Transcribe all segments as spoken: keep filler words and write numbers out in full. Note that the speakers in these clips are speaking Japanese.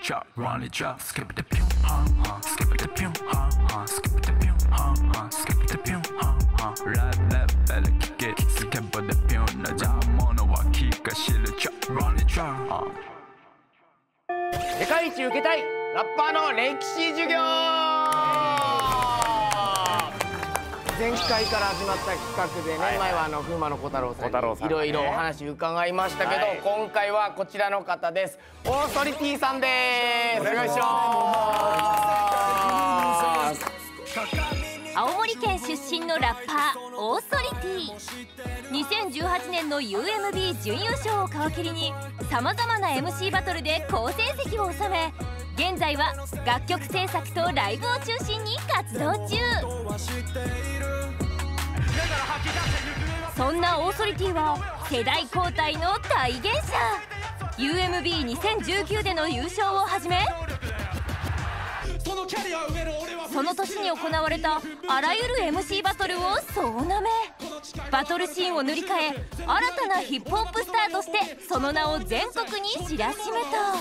drop, run it drop, skip it the pew, huh, huh, skip it the pew, huh, huh, skip it the pew, huh, huh, skip it the pew, huh, huh, right left better kick it, skip it the pew, 나 자모노 와 키가 실을 drop, run it drop, huh. 世界一受けたいラッパーの歴史授業。前回から始まった企画でね、前はあの風磨の小太郎さんにいろいろお話伺いましたけど、今回はこちらの方です。オーソリティさんです。お願いします。 青森県出身のラッパーオーソリティ。にせんじゅうはちねんの ユーエムビー 準優勝を皮切りにさまざまな エムシー バトルで好成績を収め、現在は楽曲制作とライブを中心に活動中。そんなオーソリティは世代交代の体現者。 ユーエムビーにせんじゅうきゅう での優勝をはじめ、その年に行われたあらゆる エムシー バトルを総なめ、バトルシーンを塗り替え、新たなヒップホップスターとしてその名を全国に知らしめた。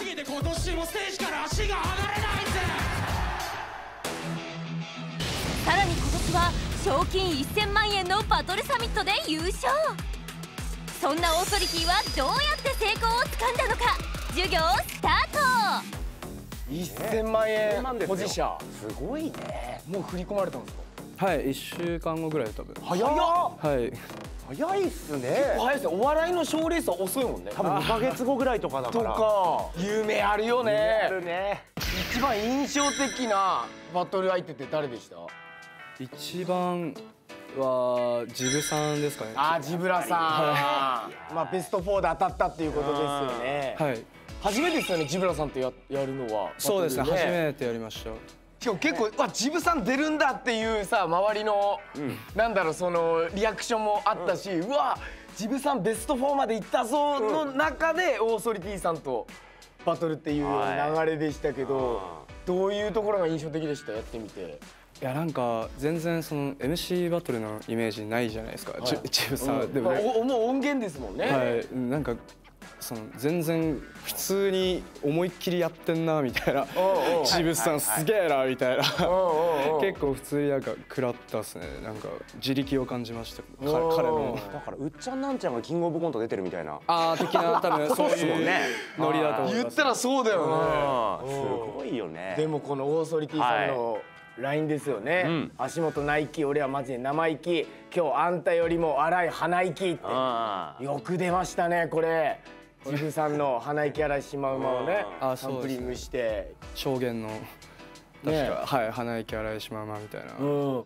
さらに今年は賞金せんまんえんのバトルサミットで優勝。そんなオーソリティはどうやって成功をつかんだのか、授業スタート。 せんまんえん保持者、 すごいね。 もう振り込まれたんですか？ はい、いっしゅうかんごぐらいで多分。 早っ。 はい早いっすね。 早いですね。お笑いの賞レースは遅いもんね。 多分にかげつごぐらいとかだから。 とか夢あるよね。 あるね。 一番印象的なバトル相手って誰でした？ 一番はジブさんですかね。 あ、ジブラさん。まあベストフォーで当たったっていうことですよね。 はい。 初めてですよね、ジブラさんとややるのは。 そうですね、初めてやりました。 しかも結構、わ、ジブさん出るんだっていうさ、周りの、うん、なんだろう、そのリアクションもあったし、うん、うわ、ジブさんベストフォーまで行ったぞの中で、うん、オーソリティさんとバトルっていう流れでしたけど、どういうところが印象的でした？やってみて。 いや、なんか全然その エムシー バトルのイメージないじゃないですか、はい、ジブさん、うん、 でも、まあ、もう音源ですもんね。 はい、なんかその全然普通に思いっきりやってんなみたいな、ジブさんすげえなみたいな、結構普通になんか食らったっすね。なんか自力を感じました、彼の。 だからうっちゃんなんちゃんがキングオブコント出てるみたいな、 ああ的な多分そういうノリだと思います。 言ったらそうだよね。 すごいよね。 でもこのオーソリティさんのラインですよね、うん、足元ナイキ、俺はマジで生意気、今日あんたよりも荒い鼻息ってよく出ましたね。これジブさんの鼻息荒いシマウマをねサンプリングして証言の確か、はい、鼻息荒いシマウマみたいな、うん、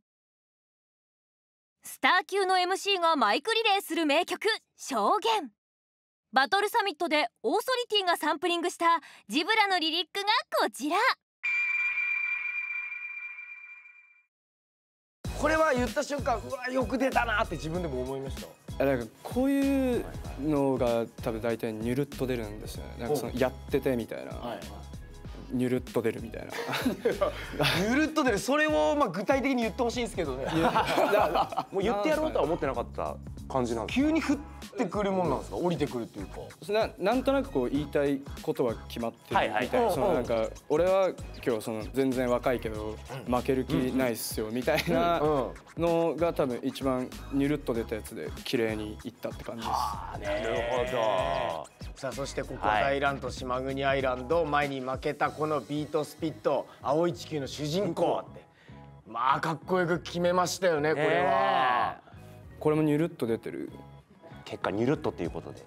スター級の エムシー がマイクリレーする名曲証言。バトルサミットでオーソリティがサンプリングしたジブラのリリックがこちら。 これは言った瞬間、うわ、よく出たなって自分でも思いました。 なんかこういうのが多分大体ニュルっと出るんですよね。なんかそのやっててみたいな、はい、ニュルっと出るみたいな。 ニュルっと出る、それをまあ具体的に言ってほしいんですけどね。 もう言ってやろうとは思ってなかった感じなんですか？ 急に降ってくるもんなんですか？降りてくるっていうか。 な, なんとなくこう言いたいことは決まってるみたいな、そのなんか俺は今日その全然若いけど負ける気ないっすよみたいなのが多分一番ニュルっと出たやつで綺麗にいったって感じです。 なるほど。さあ、そしてここ大乱と島国アイランド、前に負けたこのビートスピット、青い地球の主人公って、まあかっこよく決めましたよね、これは。 これもニュルっと出てる。 結果ニュルっとっていうことで。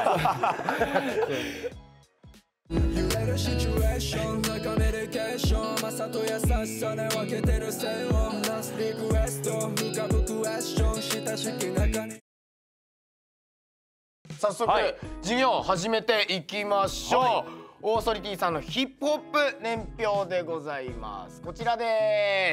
早速、はい、授業を始めていきましょう、はい、オーソリティさんのヒップホップ年表でございます。こちらです。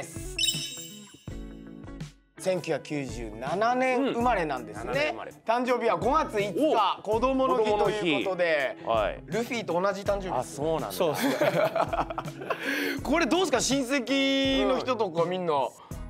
せんきゅうひゃくきゅうじゅうななねん生まれなんですね、うん、誕生日はごがついつか、子供の日ということで、はい、ルフィと同じ誕生日。 あ、そうなんだ。 これどうですか、親戚の人とかみんな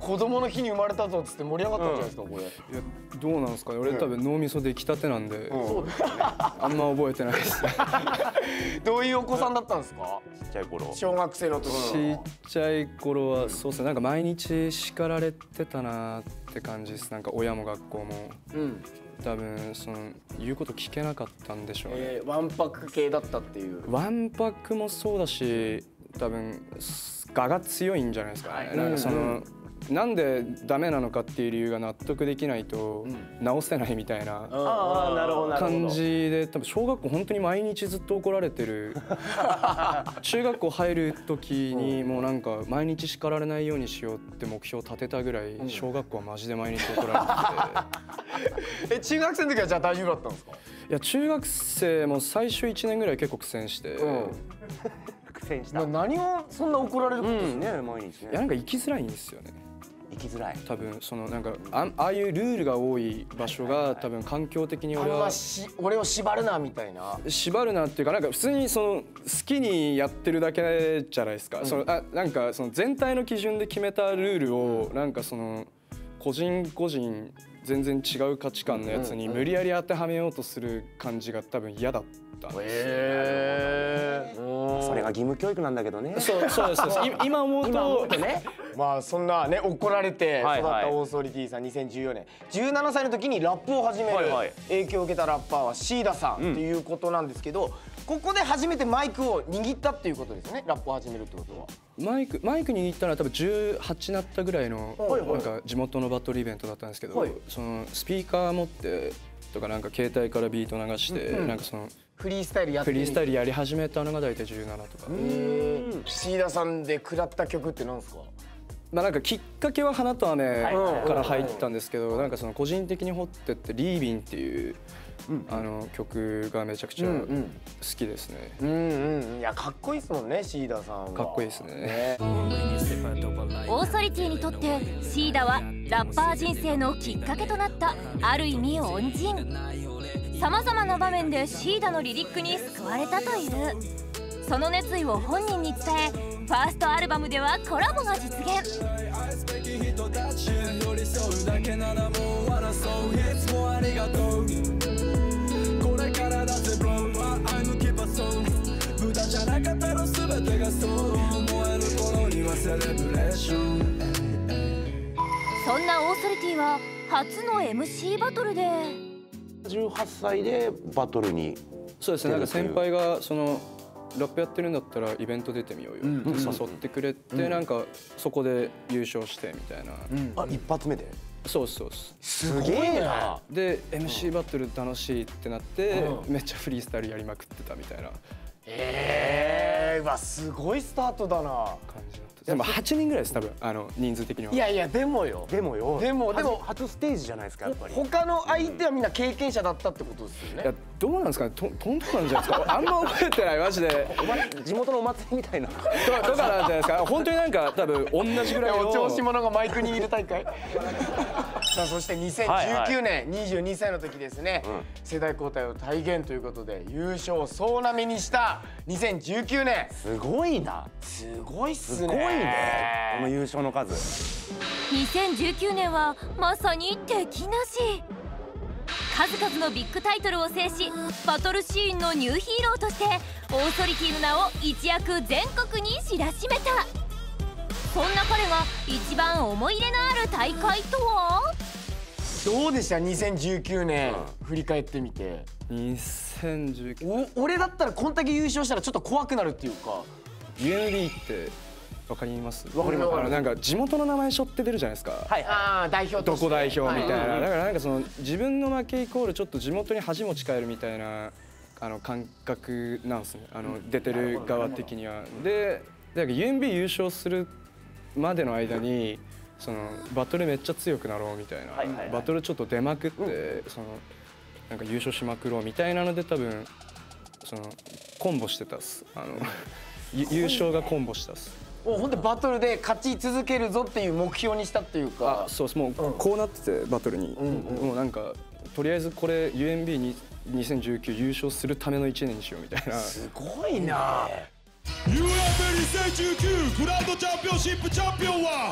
子供の日に生まれたぞっつって盛り上がったんじゃないですかこれ。 いやどうなんですかね。俺多分脳みそ出来たてなんで、 そうですよね。 あんま覚えてないです。 どういうお子さんだったんですか？ ちっちゃい頃。 小学生の時。 ちっちゃい頃はそうですね。なんか毎日叱られてたなって感じです。なんか親も学校も。 うん。 多分その言うこと聞けなかったんでしょうね。 えー、ワンパク系だったっていう。 ワンパクもそうだし、多分我が強いんじゃないですかね。なんかその、うんなんでダメなのかっていう理由が納得できないと直せないみたいな感じで、多分小学校本当に毎日ずっと怒られてる。中学校入る時にもうなんか毎日叱られないようにしようって目標を立てたぐらい、小学校はマジで毎日怒られてて。え、中学生の時はじゃあ大丈夫だったんですか？ いや中学生も最初いちねんぐらい結構苦戦して。 苦戦した。 何をそんな怒られることですね、毎日ね。 いやなんか生きづらいんですよね。 生きづらい。 多分そのなんか あ, ああいうルールが多い場所が多分環境的に俺は俺を縛るなみたいな。 縛るなっていうかなんか普通にその好きにやってるだけじゃないですか。うん、そのあなんかその全体の基準で決めたルールをなんかその個人個人全然違う価値観のやつに無理やり当てはめようとする感じが多分嫌だったんですよ。 へー、それが義務教育なんだけどね。 そうそうです。今思うとね。まあそんなね怒られて育ったオーソリティさんにせんじゅうよねんじゅうななさいの時にラップを始める影響を受けたラッパーはシーダさんっていうことなんですけど、ここで初めてマイクを握ったっていうことですね。ラップを始めるってことは。 マイクマイク握ったのは多分じゅうはちなったぐらいのなんか地元のバトルイベントだったんですけど、そのスピーカー持ってとかなんか携帯からビート流してなんかそのフリースタイルやってフリースタイルやり始めたのが大体じゅうななとか。 シーダさんで食らった曲ってなんですか？ まあなんかきっかけは花と雨から入ったんですけど、なんかその個人的に掘ってってリービンっていうあの曲がめちゃくちゃ好きですね。 うんうん、いやかっこいいですもんねシーダさんは。 かっこいいですね。 オーソリティにとってシーダはラッパー人生のきっかけとなったある意味恩人。さまざまな場面でシーダのリリックに救われたという。その熱意を本人に伝え、ファーストアルバムではコラボが実現。そんなオーソリティは初の エムシー バトルでじゅうはっさいでバトルに。 そうですね。なんか先輩がそのラップやってるんだったらイベント出てみようよって誘ってくれて、なんかそこで優勝してみたいな。 あ、一発目で。 そうそうす。 すげえな。 で エムシー バトル楽しいってなってめっちゃフリースタイルやりまくってたみたいな。 ええ、うわすごいスタートだな。 感じだった。でもはちにんぐらいです多分あの人数的には。 いやいやでもよ。 でもよ。 でもでも初ステージじゃないですかやっぱり。 他の相手はみんな経験者だったってことですよね。 いやどうなんですかね。ととんとなんじゃないですか。あんま覚えてないマジで。 地元のお祭りみたいな。 ととかなんじゃないですか。本当になんか多分同じぐらいの。 お調子者がマイクにいる大会。さあそしてにせんじゅうきゅうねんにじゅうにさいの時ですね、世代交代を体現ということで優勝を総なめにしたにせんじゅうきゅうねん。 すごいな。 すごいっすね。 すごいね。この優勝の数。 にせんじゅうきゅうねんはまさに敵なし。数々のビッグタイトルを制しバトルシーンのニューヒーローとしてオーソリティの名を一躍全国に知らしめた。そんな彼が一番思い入れのある大会とは？ どうでしたにせんじゅうきゅうねん、うん、振り返ってみて。 にせんじゅうきゅうねん俺だったらこんだけ優勝したらちょっと怖くなるっていうか。 ユーエムビー ってわかります？ わかります。 あのなんか地元の名前背負って出るじゃないですか。 はい。ああ代表として。 どこ代表みたいな。だからなんかその自分の負けイコールちょっと地元に恥持ち帰るみたいなあの感覚なんですね。あの出てる側的には。で、だから ユーエムビー 優勝するまでの間にそのバトルめっちゃ強くなろうみたいな。バトルちょっと出まくってそのなんか優勝しまくろうみたいなので多分そのコンボしてたっす。あの優勝がコンボしたっす。 もうほんでバトルで勝ち続けるぞっていう目標にしたっていうか。 あ、そうです。もうこうなっててバトルに、もうなんかとりあえずこれ ユーエムビー ににせんじゅうきゅう優勝するためのいちねんにしようみたいな。 すごいな。 ユーエムビーにせんじゅうきゅうグランドチャンピオンシップチャンピオンは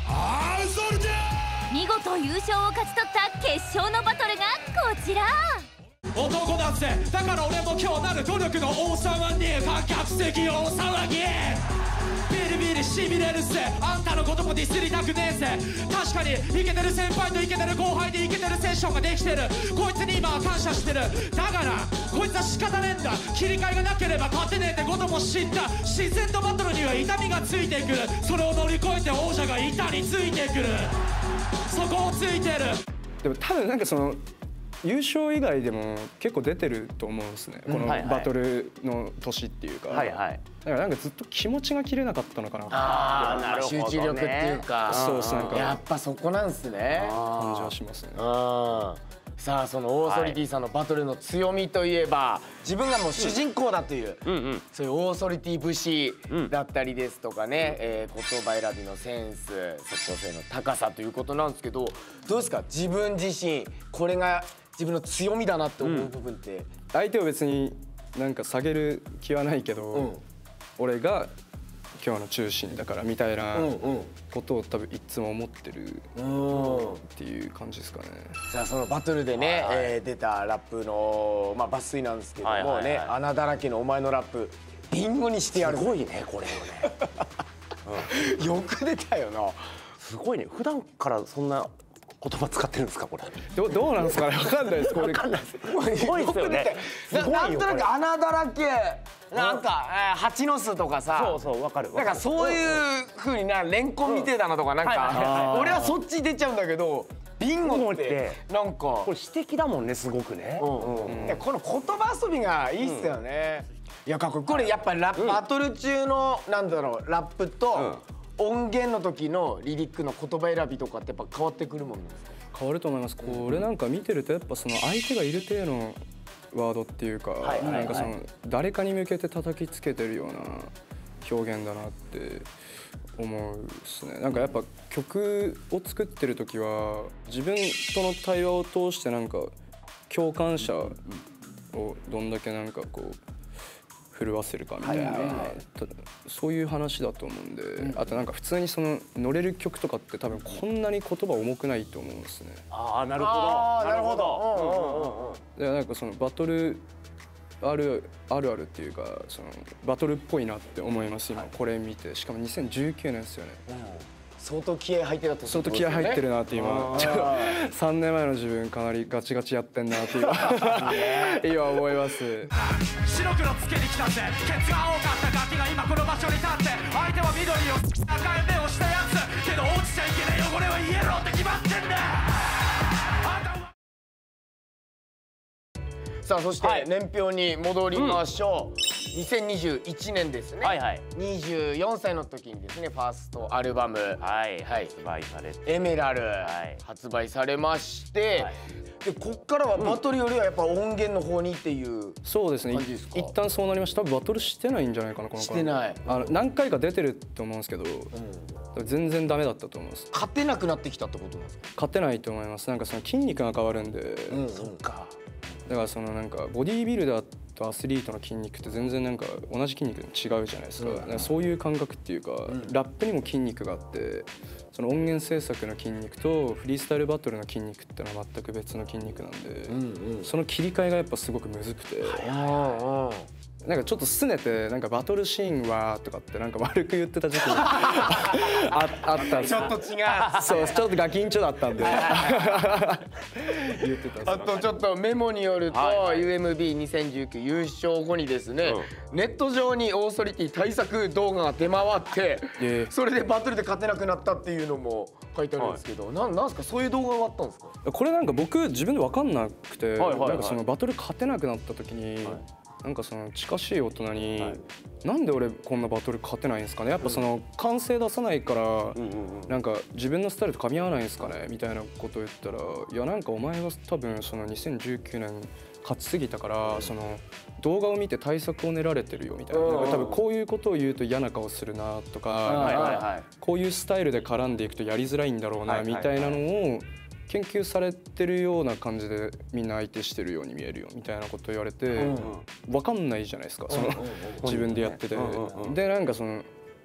見事優勝を勝ち取った決勝のバトルがこちら。 男だぜ、だから俺も今日なる努力の王様に観客席大騒ぎ。ビリビリしびれるぜ、あんたのこともディスりたくねえぜ。確かにイケてる先輩とイケてる後輩でイケてるセッションができてる。こいつに今は感謝してる。だからこいつは仕方ねえんだ。切り替えがなければ勝てねえってことも知った。自然とバトルには痛みがついてくる。それを乗り越えて王者が板についてくる。そこをついてる。 でも多分なんかその優勝以外でも結構出てると思うんですね、このバトルの年っていうか。 はいはい。 だからなんかずっと気持ちが切れなかったのかな。 ああ、 なるほどね集中力っていうか。 そうです、なんかやっぱそこなんですね。 感じはしますね。 さあ、そのオーソリティさんのバトルの強みといえば、自分がもう主人公だという、そういうオーソリティ節だったりですとかね、えー言葉選びのセンス、即興性の高さということなんですけど、どうですか、自分自身これが自分の強みだなって思う部分って。 相手を別になんか下げる気はないけど、 うん、俺が今日の中心だからみたいなことを多分いつも思ってるっていう感じですかね。 じゃあそのバトルでね、はい、えー、出たラップの、まあ、抜粋なんですけどもね、穴だらけのお前のラップビンゴにしてやる。 すごいねこれをね、 うん、よく出たよな。 すごいね。普段からそんな言葉使ってるんですかこれ。 どどうなんですかね、わかんないです。これわかんないです。すごいですよね。 なんとなく穴だらけ、なんか蜂の巣とかさ。 そうそう、わかる。 なんかそういう風にな、レンコンみてえだなとか、なんか俺はそっち出ちゃうんだけど、ビンゴってなんかこれ詩的だもんね、すごくね。 この言葉遊びがいいっすよね。いや、かっこいい。これやっぱりバトル中のなんだろう、ラップと音源の時のリリックの言葉選びとかってやっぱ変わってくるもんなんですか？ 変わると思います。これなんか見てるとやっぱその相手がいる程度のワードっていうか、なんかその誰かに向けて叩きつけてるような表現だなって思うですね。なんかやっぱ曲を作ってる時は自分との対話を通してなんか共感者をどんだけなんかこう震わせるかみたいな、そういう話だと思うんで、うん、あとなんか普通にその乗れる曲とかって多分こんなに言葉重くないと思うんですね。 ああ、なるほどなるほど。 でなんかそのバトルあるあるあるっていうか、そのバトルっぽいなって思います今これ見て。しかもにせんじゅうきゅうねんですよね。 相当気合入ってたと、 相当気合入ってるなって今さんねんまえの自分かなりガチガチやってんなって今今思います。 白黒つけに来たぜ、ケツが青かったガキが今この場所に立って、相手は緑を赤い目をしたやつけど落ちちゃいけない汚れはイエローって決まってんだ。 さあ、そして年表に戻りましょう。にせんにじゅういちねんですね。はいはい、にじゅうよんさいの時にですね、ファーストアルバム、 はいはい、発売されてエメラル、はい、発売されまして、はい、でこっからはバトルよりはやっぱ音源の方にっていうそうですね。一旦そうなりました。多分バトルしてないんじゃないかなこのしてない。 あの何回か出てると思うんですけど、うん、全然ダメだったと思います。 勝てなくなってきたってことなんですか？ 勝てないと思います。なんかその筋肉が変わるんで、 うん、そっか。 だからそのなんかボディービルダーとアスリートの筋肉って全然なんか同じ筋肉で違うじゃないですか。だからそういう感覚っていうか、うん、ラップにも筋肉があって、その音源制作の筋肉とフリースタイルバトルの筋肉ってのは全く別の筋肉なんで、うんうん、その切り替えがやっぱすごくむずくて、なんかちょっと拗ねてなんかバトルシーンはとかってなんか悪く言ってた時期あ, あったんです。 ちょっと違う。 そう、ちょっとガキンチョだったんで言ってた。 あとちょっとメモによると ユーエムビーにせんじゅうきゅう 優勝後にですね、うん、ネット上にオーソリティ対策動画が出回って、それでバトルで勝てなくなったっていうのも書いてあるんですけど、はい、な, なんすかそういう動画があったんですか？ これなんか僕自分で分かんなくて、なんかそのバトル勝てなくなった時に、はい、なんかその近しい大人に、はい、なんで俺こんなバトル勝てないんですかね、やっぱその完成出さないからなんか自分のスタイルと噛み合わないんですかねみたいなことを言ったら、いやなんかお前は多分そのにせんじゅうきゅうねん勝ちすぎたから、その動画を見て対策を練られてるよみたいな、多分こういうことを言うと嫌な顔するなとか、こういうスタイルで絡んでいくとやりづらいんだろうなみたいなのを研究されてるような感じでみんな相手してるように見えるよみたいなこと言われて、分かんないじゃないですか、その自分でやってて。でなんかその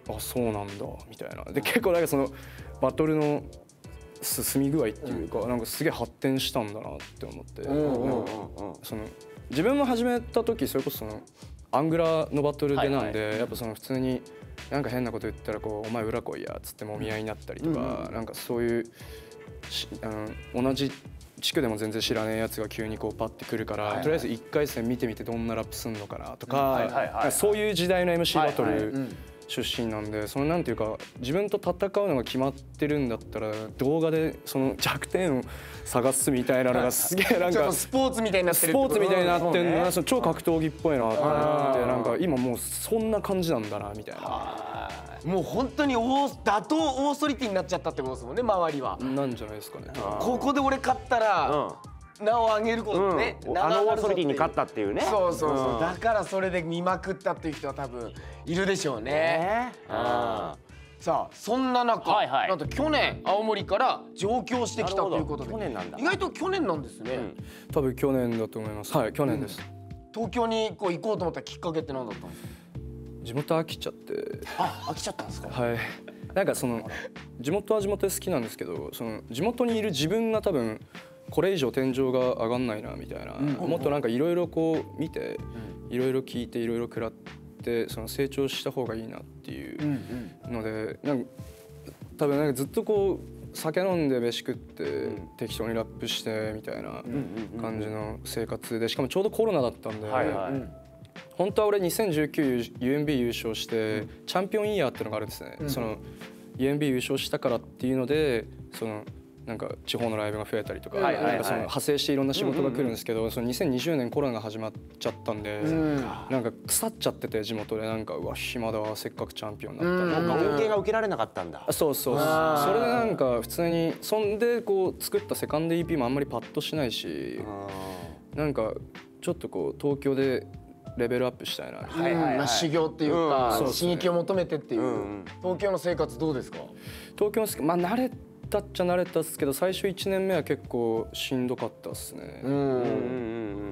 あそうなんだみたいな。で結構なんかそのバトルの進み具合っていうか、うん、なんかすげえ発展したんだなって思って、その自分も始めた時それこそそのアングラのバトルでなんで、はいはい、やっぱその普通になんか変なこと言ったらこうお前裏来いやっつってもみ合いになったりとか、うん、なんかそういうあの同じ地区でも全然知らねえやつが急にこうパッてくるから、はいはい、とりあえずいっかい戦見てみてどんなラップすんのかなとか、そういう時代の エムシー バトル出身なんで、そのなんていうか自分と戦うのが決まってるんだったら動画でその弱点を探すみたいなのがすげえなんかスポーツみたいになってるスポーツみたいになってるのが超格闘技っぽいなと思って、なんか今もうそんな感じなんだなみたいな。 もう本当に打倒オーソリティになっちゃったってことですもんね、周りは。 なんじゃないですかね。 ここで俺勝ったら名を上げることね、 うん、あのオーソリティに勝ったっていうね。 そうそうそう、うん、だからそれで見まくったっていう人は多分いるでしょうね。えー、うんさあそんな中、はいはい、なんと去年青森から上京してきたということで、 去年なんだ。 意外と去年なんですね。うん、 多分去年だと思います。はい、去年です。 うん、東京にこう行こうと思ったきっかけって何だったんですか？ 地元飽きちゃって。 あ、飽きちゃったんですか？ はい。なんかその地元は地元で好きなんですけど、その地元にいる自分が多分これ以上天井が上がんないなみたいな、うん、もっとなんかいろいろこう見ていろいろ聞いていろいろ食らってその成長した方がいいなっていうので、なんか多分なんかずっとこう酒飲んで飯食って適当にラップしてみたいな感じの生活で、しかもちょうどコロナだったんで、はいはい、本当は俺にせんじゅうきゅう ユーエムビー 優勝してチャンピオンイヤーっていうのがあるんですね。うん、その ユーエムビー 優勝したからっていうのでそのなんか地方のライブが増えたりとか、なんかその派生していろんな仕事が来るんですけど、そのにせんにじゅうねんコロナが始まっちゃったんで、なんか腐っちゃってて地元で、なんかうわ暇だわせっかくチャンピオンになったのに恩恵が受けられなかったんだ。 そうそうそう、それでなんか普通にそんでこう作ったセカンド イーピー もあんまりパッとしないし、なんかちょっとこう東京でレベルアップしたいな、 はいはいはい、修行っていうか、うん、刺激を求めてっていう、うん、東京の生活どうですか？ 東京の生活、まあ慣れたっちゃ慣れたっすけど、最初いちねんめは結構しんどかったっすね。うん、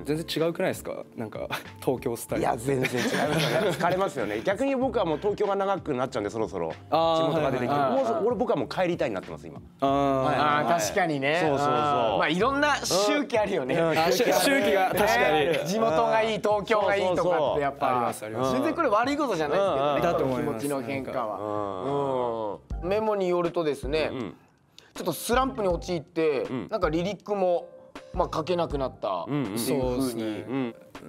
全然違うくないですか？なんか東京スタイル。 いや全然違いますよね。疲れますよね。逆に僕はもう東京が長くなっちゃうんで、そろそろ地元が出てきて、もう俺僕はもう帰りたいになってます今。 ああ確かにね。そうそうそう。まあいろんな周期あるよね。 周期が確かに地元がいい東京がいいとかってやっぱありますあります。全然これ悪いことじゃないですけどね。だと思います。気持ちの変化は。メモによるとですね。ちょっとスランプに陥って、うん、なんかリリックもまあ書けなくなったっていうふうに。 うん、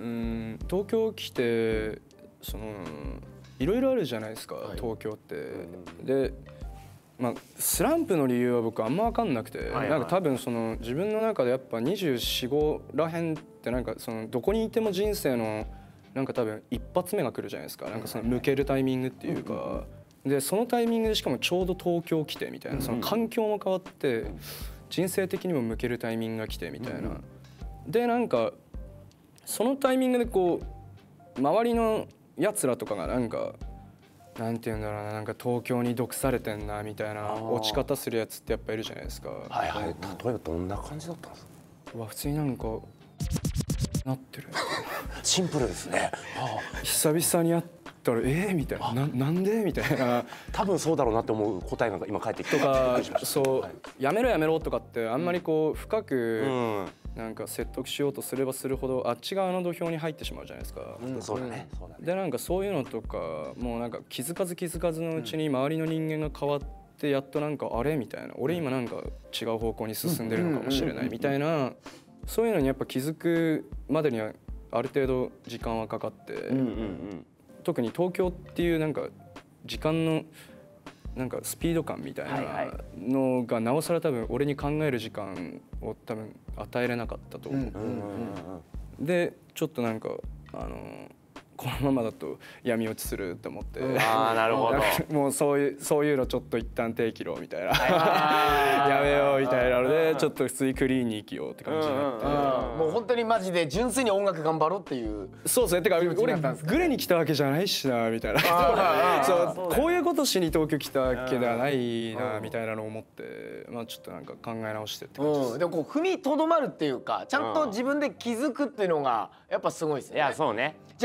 東京来てそのいろいろあるじゃないですか、はい、東京って。で、まあスランプの理由は僕あんま分かんなくて、はいはい、なんか多分その自分の中でやっぱにじゅうよん、ごらへんってなんかそのどこにいても人生のなんか多分一発目が来るじゃないですか。なんかその向けるタイミングっていうか。うんうん、でそのタイミングでしかもちょうど東京来てみたいな、その環境も変わって人生的にも向けるタイミングが来てみたいな。でなんかそのタイミングでこう周りのやつらとかがなんかなんて言うんだろうな、なんか東京に毒されてんなみたいな落ち方するやつってやっぱいるじゃないですか。 はいはい。例えばどんな感じだったんですか？ うわ普通になんかなってる。 シンプルですね。 久々に会ったらえーみたいな、ななんでみたいな。 多分そうだろうなって思う答えが今返ってきて。 とかそうやめろやめろとかってあんまりこう深くなんか説得しようとすればするほどあっち側の土俵に入ってしまうじゃないですか。 そうだね。 でなんかそういうのとかもうなんか気づかず気づかずのうちに周りの人間が変わってやっとなんかあれみたいな、俺今なんか違う方向に進んでるのかもしれないみたいな、そういうのにやっぱ気づくまでにはある程度時間はかかって、特に東京っていうなんか時間のなんかスピード感みたいなのがなおさら多分俺に考える時間を多分与えれなかったと思う。でちょっとなんかあのこのままだと闇落ちすると思って、 ああなるほど、 もうそういうそういうのちょっと一旦手切ろうみたいなやめようみたいなのでちょっと普通にクリーンに生きようって感じになって、 もう本当にマジで純粋に音楽頑張ろうっていう。 そうですね。てか俺グレに来たわけじゃないしなみたいな、そうこういうことしに東京来たわけではないなみたいなのを思って、まあちょっとなんか考え直してって感じです。 でもこう踏みとどまるっていうかちゃんと自分で気づくっていうのがやっぱすごいですね。 いやそうね。 じゃあやっぱバト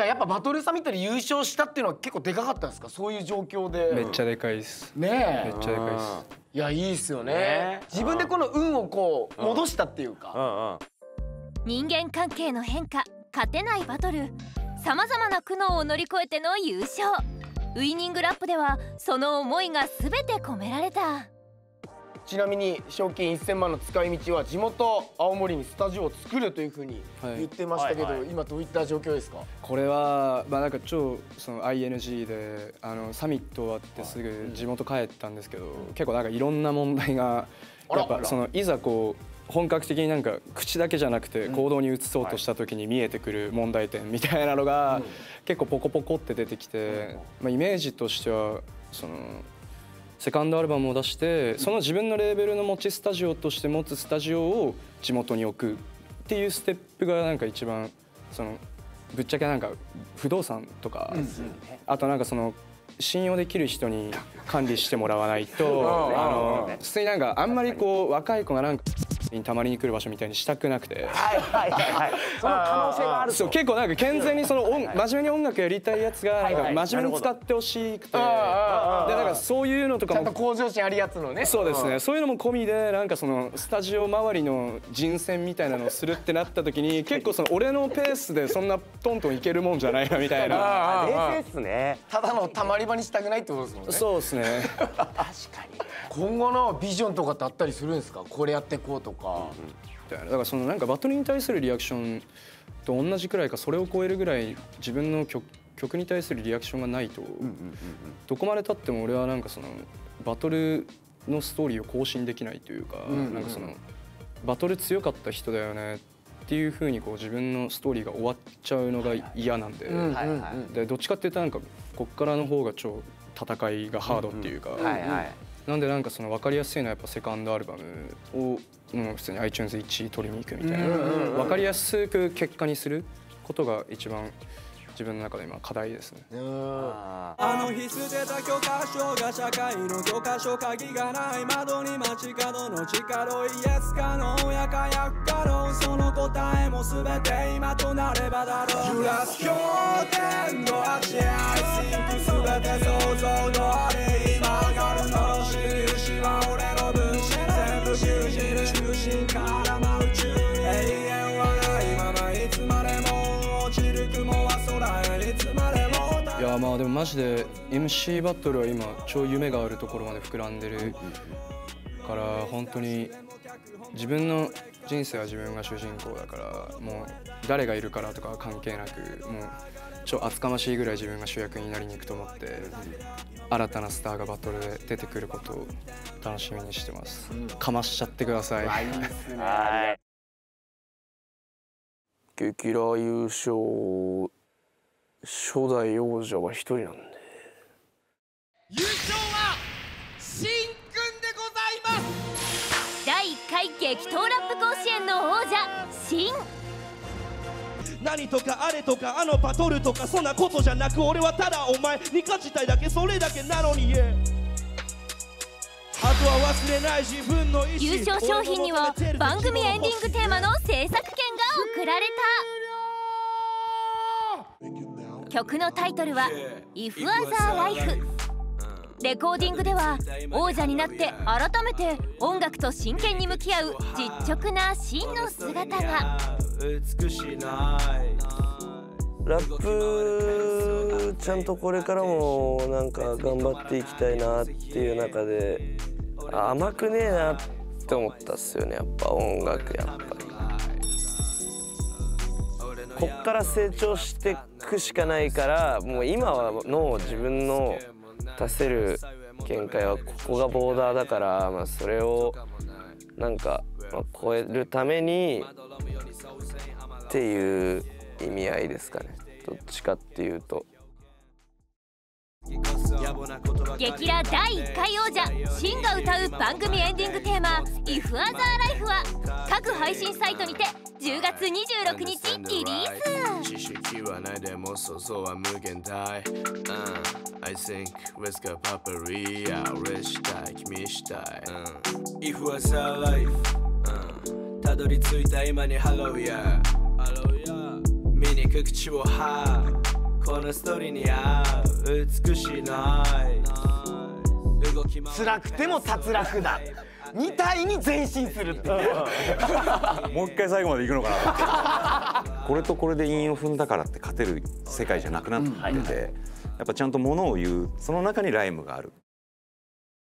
トルサミットで優勝したっていうのは結構でかかったんですか？そういう状況で。 めっちゃでかいです。 ねえ。 めっちゃでかいです。 いや、いいっすよね。自分でこの運をこう戻したっていうか。 人間関係の変化、勝てないバトル、さまざまな苦悩を乗り越えての優勝。ウイニングラップではその思いが全て込められた。 ちなみに賞金せんまんの使い道は地元青森にスタジオを作るというふうに言ってましたけど、はいはいはい、今どういった状況ですか？ これはまあなんか超その アイエヌジー であのサミット終わってすぐ地元帰ったんですけど、うん、結構なんかいろんな問題がやっぱそのいざこう本格的になんか口だけじゃなくて行動に移そうとした時に見えてくる問題点みたいなのが結構ポコポコって出てきて、まあイメージとしてはそのセカンドアルバムを出してその自分のレーベルの持ちスタジオとして持つスタジオを地元に置くっていうステップがなんか一番そのぶっちゃけなんか不動産とかあとなんかその信用できる人に管理してもらわないとあの普通になんかあんまりこう若い子がなんかにたまりに来る場所みたいにしたくなくて、 はいはいはい、その可能性があると。そう結構なんか健全にその音真面目に音楽やりたいやつがなんか真面目に使ってほしくて、でなんかそういうのとかもちゃんと向上心あるやつのね。 そうですね。そういうのも込みでなんかそのスタジオ周りの人選みたいなのをするってなった時に結構その俺のペースでそんなトントンいけるもんじゃないなみたいな。 冷静っすね。 ただのたまり場にしたくないってことですもんね。 そうですね。 確かに。 今後のビジョンとかってあったりするんですか？これやっていこうとか。 だからそのなんかバトルに対するリアクションと同じくらいかそれを超えるぐらい自分の 曲, 曲に対するリアクションがないとどこまでたっても俺はなんかそのバトルのストーリーを更新できないというか、なんかそのバトル強かった人だよねっていう風にこう自分のストーリーが終わっちゃうのが嫌なんで、でどっちかっていうとなんかこっからの方が超戦いがハードっていうか。なんでなんかその分かりやすいのはやっぱセカンドアルバムをもう普通に アイチューンズいちい取りに行くみたいな分かりやすく結果にすることが一番自分の中で今課題ですね。 あの日捨てた教科書が社会の教科書鍵がない窓に街角の力イエスかノーやかやかろうその答えも全て今となればだろう揺らす氷点の足アイシンク全て想像通り今上がるの印は俺の分身全部牛耳る中心から真宇宙に永遠はないままいつまでも落ちる雲は空へいつまでもいやまあでもマジで エムシー バトルは今超夢があるところまで膨らんでるから本当に自分の人生は自分が主人公だからもう誰がいるからとかは関係なくもう超厚かましいぐらい自分が主役になりに行くと思って新たなスターがバトルで出てくることを楽しみにしてます。かましちゃってください。 いいですね。激ラ優勝初代王者は一人なんで優勝はしんくんでございます。 だいいっかい激闘ラップ甲子園の王者しん。 何とかあれとかあのバトルとかそんなことじゃなく俺はただお前に勝ちたいだけそれだけなのに、yeah、あとは忘れない自分の意思。 優勝商品には番組エンディングテーマの制作権が贈られた。曲のタイトルは「If Other Life」。レコーディングでは王者になって改めて音楽と真剣に向き合う実直なシンの姿が。 ラップちゃんとこれからもなんか頑張っていきたいなっていう中で甘くねえなって思ったっすよね。やっぱ音楽やっぱりこっから成長していくしかないからもう今の自分の出せる限界はここがボーダーだから、まあ、それをなんか、まあ、超えるためにっていう意味合いですかね。どっちかっていうと激ラだいいっかい王者シンが歌う番組エンディングテーマ「If Other Life」は各配信サイトにてじゅうがつにじゅうろくにちリリース。知識はないでも想像は無限大、uh, I think let's go paparia 俺したい君したい、 uh, If Other Life、uh, たどり着いた今にハローや見にく口をはこのストーリーに合う美しいナイト辛くても脱落だみたいに前進するっていうもう一回最後まで行くのかなってこれとこれで韻を踏んだからって勝てる世界じゃなくなってて、やっぱちゃんとものを言うその中にライムがある。